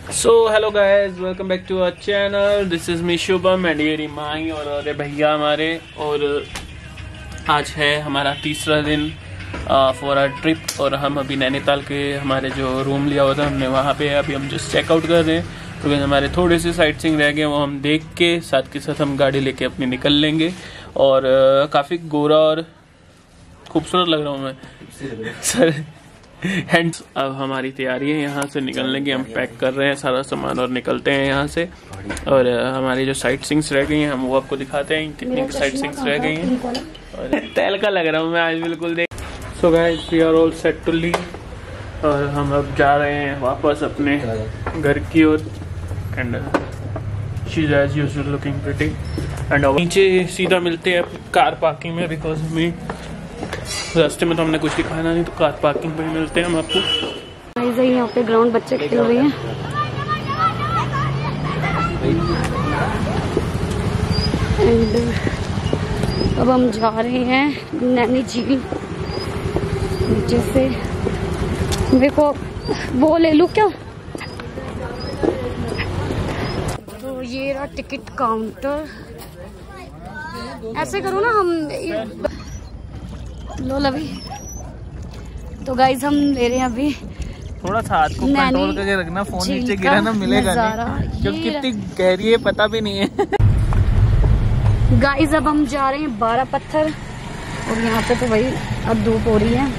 So hello guys, welcome back to our channel. This is me Shubham and ये रिमाई और अरे भैया हमारे। और आज है हमारा तीसरा दिन फॉर आवर ट्रिप और हम अभी नैनीताल के हमारे जो रूम लिया हुआ था हमने वहाँ पे अभी हम जस्ट चेकआउट कर रहे हैं क्योंकि हमारे थोड़े से साइट सीइंग रह गए, वो हम देख के साथ हम गाड़ी लेके अपनी निकल लेंगे। और काफ़ी गोरा और खूबसूरत लग रहा हूँ मैं सर। हैंड्स अब हमारी तैयारी है यहाँ से निकलने की, हम पैक कर रहे हैं सारा सामान और निकलते हैं यहाँ से। और हमारी जो साइट सीइंग्स रह गई हैं हम वो आपको दिखाते हैं कितनी साइट सीइंग्स रह गई हैं। और तेल का लग रहा हूँ मैं आज बिल्कुल देख। So guys we are all set to leave और हम अब जा रहे हैं वापस अपने घर की ओर। And she is as usual looking pretty. And नीचे सीधा मिलते हैं कार पार्किंग में बिकॉज हमें रास्ते में तो हमने कुछ दिखाना नहीं, तो कार पार्किंग पे मिलते हैं हम आपको। यहाँ पे ग्राउंड बच्चे खेल रहे हैं। एंड अब हम जा रहे हैं नैनी झील। नीचे से मेरे को वो ले लूं क्या? तो ये रहा टिकट काउंटर। ऐसे करो ना हम लो अभी। तो गाइज हम ले रहे हैं अभी। थोड़ा सा हाथ को कंट्रोल करके रखना, फोन नीचे गिरा ना मिलेगा नहीं क्योंकि कितनी गहरी है पता भी नहीं है। गाइज अब हम जा रहे हैं 12 पत्थर और यहाँ पे तो भाई अब धूप हो रही है।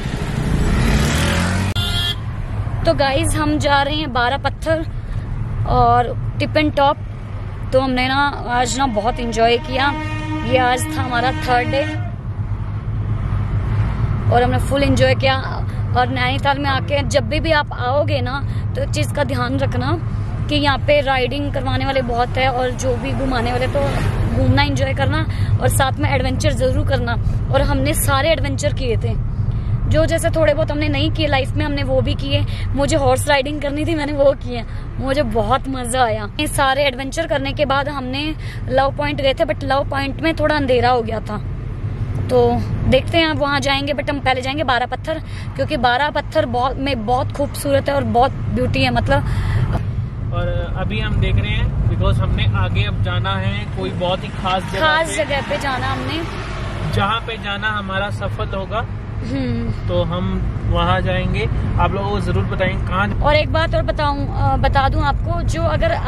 तो गाइज हम जा रहे हैं 12 पत्थर और टिपिन टॉप। तो हमने ना आज ना बहुत एंजॉय किया। ये आज था हमारा 3rd डे और हमने फुल एंजॉय किया। और नैनीताल में आके जब भी आप आओगे ना तो एक चीज़ का ध्यान रखना कि यहाँ पे राइडिंग करवाने वाले बहुत है और जो भी घुमाने वाले, तो घूमना एंजॉय करना और साथ में एडवेंचर जरूर करना। और हमने सारे एडवेंचर किए थे, जो जैसे थोड़े बहुत हमने नहीं किए लाइफ में हमने वो भी किए। मुझे हॉर्स राइडिंग करनी थी, मैंने वो किए, मुझे बहुत मजा आया। ये सारे एडवेंचर करने के बाद हमने लव पॉइंट गए थे, बट लव पॉइंट में थोड़ा अंधेरा हो गया था तो देखते हैं अब वहाँ जाएंगे। बट हम पहले जाएंगे 12 पत्थर क्योंकि 12 पत्थर बहुत खूबसूरत है और बहुत ब्यूटी है मतलब। और अभी हम देख रहे हैं बिकॉज हमने आगे अब जाना है कोई बहुत ही खास जगह पे जाना हमने, जहाँ पे जाना हमारा सफल होगा। तो हम वहाँ जाएंगे, आप लोगों को जरूर बताएंगे कहाँ। और एक बात और बता दूं आपको, जो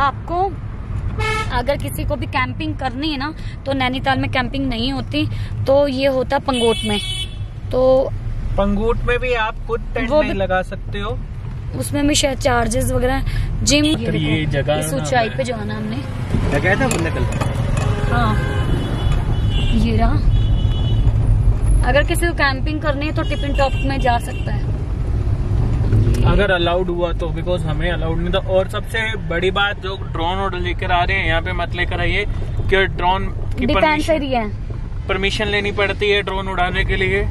अगर किसी को भी कैंपिंग करनी है ना तो नैनीताल में कैंपिंग नहीं होती, तो ये होता पंगोट में। तो पंगोट में भी आप खुद टेंट नहीं लगा सकते हो, उसमें भी शायद चार्जेस वगैरह। जिम ये जगह इस ऊंचाई पे जाना हमने क्या था कल। हाँ ये रहा। अगर किसी को कैंपिंग करनी है तो टिपिन टॉप में जा सकता है अगर अलाउड हुआ तो, बिकॉज हमें अलाउड नहीं था। और सबसे बड़ी बात, जो ड्रोन ऑर्डर लेकर आ रहे हैं यहाँ पे मत लेकर आइए कि ड्रोन की परमिशन लेनी पड़ती है ड्रोन उड़ाने के लिए।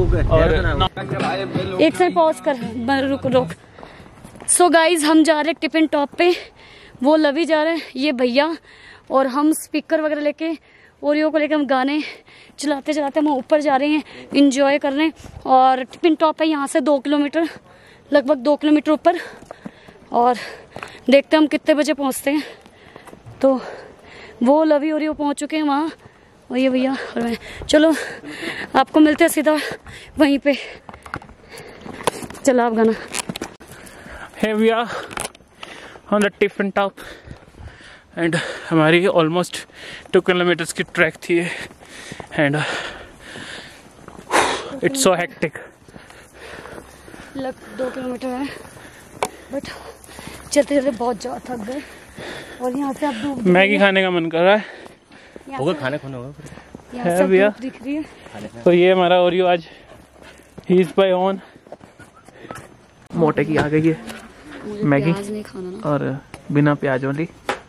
और एक से पॉज कर रुक। सो गाइज हम जा रहे हैं टिपिन टॉप पे, वो लवी जा रहे हैं, ये भैया और हम स्पीकर वगैरह लेके ओरियो को लेकर हम गाने चलाते हम ऊपर जा रहे हैं, इंजॉय कर रहे हैं। और टिपिन टॉप है यहाँ से 2 किलोमीटर, लगभग 2 किलोमीटर ऊपर। और देखते हैं हम कितने बजे पहुँचते हैं। तो वो लवी ओरियो पहुँच चुके हैं वहाँ, और ये भैया और मैं। चलो आपको मिलते हैं सीधा वहीं पे। चलो आप गाना। Here we are on the Tiffin Top and हमारी ऑलमोस्ट 2 किलोमीटर्स की ट्रैक थी and it's so hectic. 2 kilometre है बट चलते बहुत ज्यादा थक गए। और यहाँ से आप मैगी खाने का मन कर रहा है, होगा खाने खोना होगा है भैया दिख रही है। तो ये हमारा ओरियो आज ही इज बाय ऑन। मोटे की आ गई है मैगी नहीं खाना ना, और बिना प्याज वाली।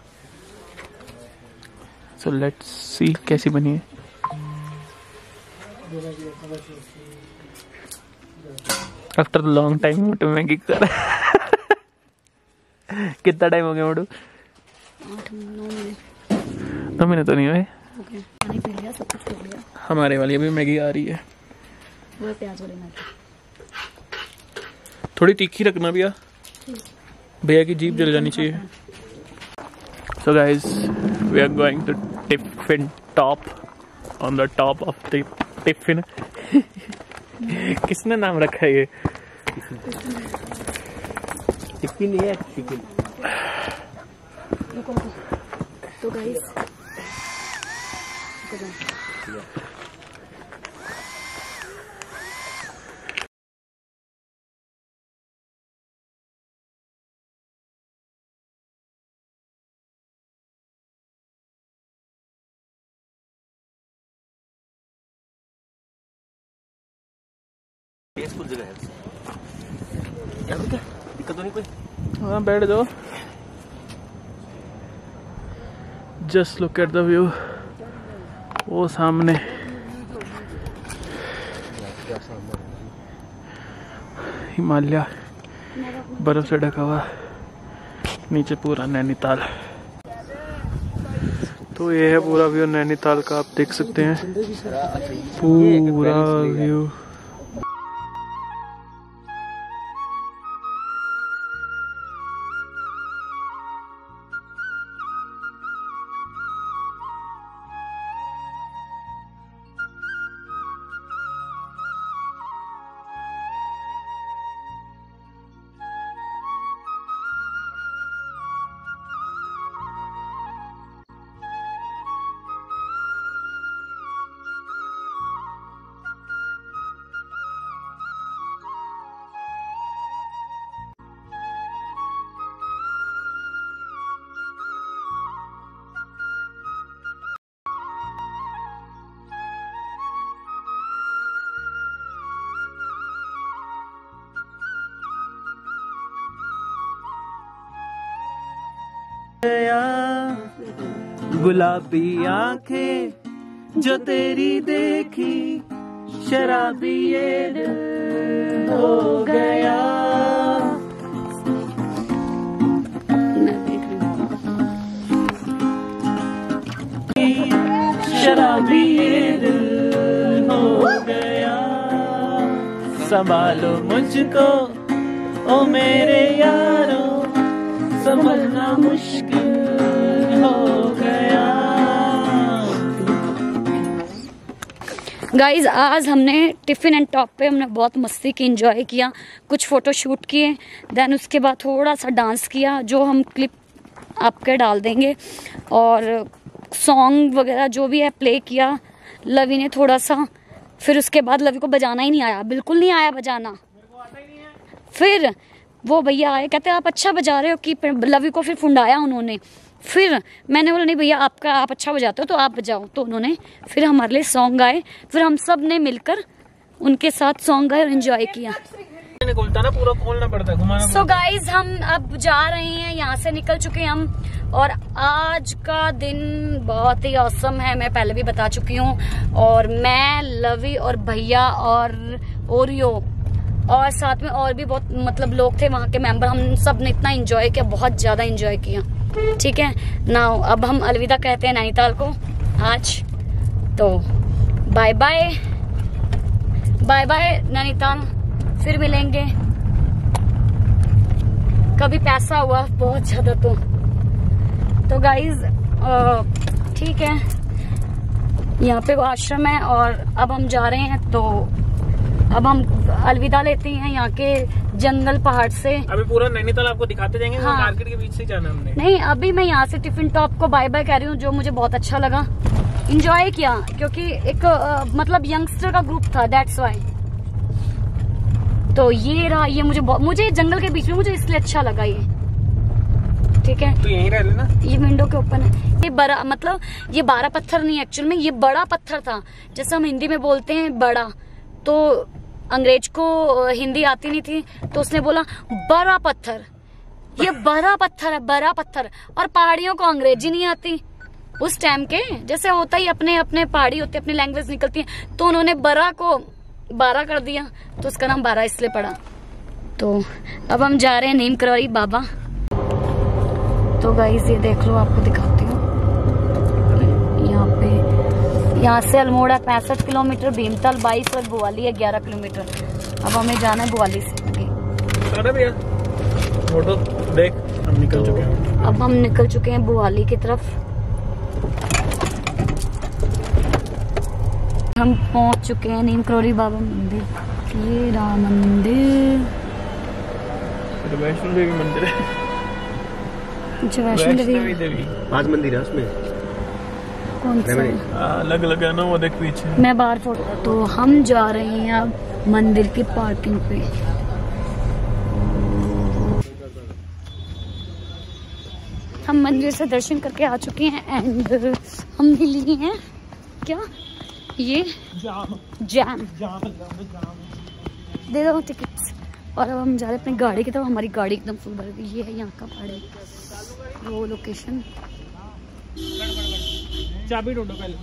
सो लेट्स सी कैसी बनी है। आफ्टर लॉन्ग टाइम मोटू मैगी कर कितना टाइम हो गया मोटू? 9 महीने तो नहीं हुए। सब कुछ हो गया। हमारे वाली अभी मैगी आ रही है, वो प्याज वाली मैगी। थोड़ी तीखी रखना भैया। भैया की जीप जल जानी चाहिए। So guys we are going to Tiffin Top on the top of the tiffin. किसने नाम रखा है ये? टिफिन है टिफिन। तो गाइस कुछ जगह है क्या दिक्कत तो नहीं कोई? हाँ बैठ जाओ। Just look at the view, वो सामने हिमालय बर्फ से ढका हुआ, नीचे पूरा नैनीताल। तो ये है पूरा व्यू नैनीताल का, आप देख सकते हैं पूरा व्यू। गुलाबी आंखें जो तेरी देखी, शराबी ये दिल हो गया। शराबी ये दिल हो गया। संभालो मुझको ओ मेरे यारो, संभलना मुश्किल हो गया। गाइज आज हमने टिफिन एंड टॉप पे हमने बहुत मस्ती की, एंजॉय किया, कुछ फोटो शूट किए, देन उसके बाद थोड़ा सा डांस किया जो हम क्लिप आपके डाल देंगे, और सॉन्ग वगैरह जो भी है प्ले किया। लवी ने थोड़ा सा, फिर उसके बाद लवी को बजाना ही नहीं आया, बिल्कुल नहीं आया बजाना। फिर वो भैया आए, कहते आप अच्छा बजा रहे हो, कि लवी को फिर फुंडाया उन्होंने। फिर मैंने बोला नहीं भैया आप अच्छा बजाते हो तो आप बजाओ, तो उन्होंने फिर हमारे लिए सॉन्ग गाए, फिर हम सब ने मिलकर उनके साथ सॉन्ग गाए और एंजॉय किया। पूरा खोलना पड़ता है। सो गाइज हम अब जा रहे हैं, यहाँ से निकल चुके हैं हम, और आज का दिन बहुत ही औसम है, मैं पहले भी बता चुकी हूँ। और मैं, लवी और भैया और ओरियो और साथ में और भी बहुत मतलब लोग थे वहाँ के मेंबर, हम सब ने इतना एंजॉय किया, बहुत ज्यादा एंजॉय किया। ठीक है नाउ अब हम अलविदा कहते हैं नैनीताल को आज। तो bye bye, bye bye Nainital, फिर मिलेंगे कभी पैसा हुआ बहुत ज्यादा तो गाइज ठीक है, यहाँ पे वो आश्रम है और अब हम जा रहे हैं, तो अब हम अलविदा लेते हैं यहाँ के जंगल पहाड़ से। अभी पूरा नैनीताल आपको दिखाते जाएंगे। हाँ। मार्केट के बीच से जाना हमने। नहीं अभी मैं यहाँ से टिफिन टॉप को बाय बाय कह रही हूँ, जो मुझे बहुत अच्छा लगा, एंजॉय किया, क्योंकि एक मतलब यंगस्टर का ग्रुप था, दैट्स वाई। तो ये रहा, ये मुझे जंगल के बीच में मुझे इसलिए अच्छा लगा ये। ठीक है तो यहीं रह लेना, ये विंडो के ऊपर है। ये बड़ा मतलब ये 12 पत्थर नहीं, एक्चुअल में ये बड़ा पत्थर था, जैसे हम हिंदी में बोलते हैं बड़ा। तो अंग्रेज को हिंदी आती नहीं थी, तो उसने बोला बड़ा पत्थर, ये बड़ा पत्थर है, बड़ा पत्थर। और पहाड़ियों को अंग्रेजी नहीं आती उस टाइम के, जैसे होता ही अपने अपने पहाड़ी होते, अपनी लैंग्वेज निकलती है, तो उन्होंने बड़ा को 12 कर दिया, तो उसका नाम 12 इसलिए पड़ा। तो अब हम जा रहे हैं नीम करौरी बाबा। तो गाइस ये देख लो, आपको दिखाती हूँ, यहाँ से अल्मोड़ा 65 किलोमीटर, भीमताल 22 और बुआली है 11 किलोमीटर। अब हमें जाना है बुआली से आगे। फोटो देख, हम निकल चुके हैं। अब हम निकल चुके हैं बुआली की तरफ। हम पहुंच चुके हैं नीम करोली बाबा मंदिर। ये राम मंदिर, वैष्णो देवी मंदिर है। अच्छा वैष्णो देवी देवी 5 मंदिर है उसमें। कौन सा? अलग अलग है ना, वो देख पीछे। मैं बाहर फोटो। तो हम जा रहे हैं अब मंदिर की पार्किंग पे। हम मंदिर से दर्शन करके आ चुके हैं एंड हमने लिए हैं क्या ये जैम दे दो टिकट्स। और अब हम जा रहे हैं अपनी गाड़ी की तरफ। हमारी गाड़ी एकदम फुल भर गई। ये है यहाँ का पहाड़ी वो लोकेशन। चाबी ढूंढो पहले।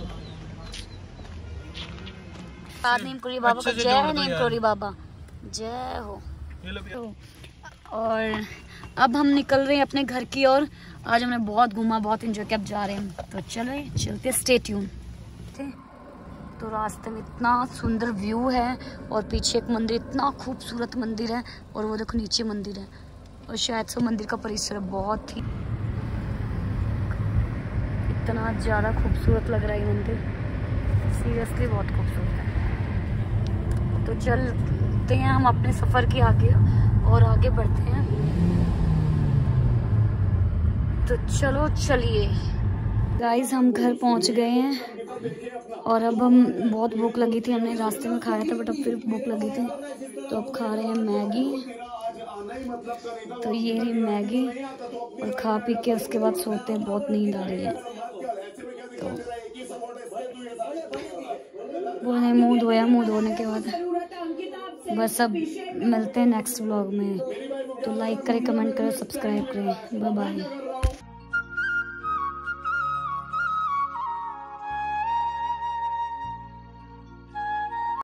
नीम करोली बाबा का जय है। नीम करोली बाबा जय हो। और अब हम निकल रहे हैं अपने घर की ओर। आज हमने बहुत घूमा, बहुत एंजॉय किया। अब जा रहे हैं, तो चलते स्टे ट्यून। तो रास्ते में इतना सुंदर व्यू है और पीछे एक मंदिर, इतना खूबसूरत मंदिर है। और वो देखो नीचे मंदिर है और शायद से मंदिर का परिसर बहुत ही इतना ज़्यादा खूबसूरत लग रहा है ये मंदिर। सीरियसली बहुत खूबसूरत है। तो चलते हैं हम अपने सफ़र के आगे और आगे बढ़ते हैं। तो चलो चलिए गाइस, हम घर पहुंच गए हैं और अब हम बहुत भूख लगी थी। हमने रास्ते में खाया था बट अब फिर भूख लगी थी तो अब खा रहे हैं मैगी। तो ये रही मैगी और खा पी के उसके बाद सोते हैं। बहुत नींद आ रही है तो वो नहीं मुँह धोया। मुँह धोने के बाद बस अब मिलते हैं नेक्स्ट व्लॉग में। तो लाइक करें, कमेंट करें, सब्सक्राइब करें। Bye bye.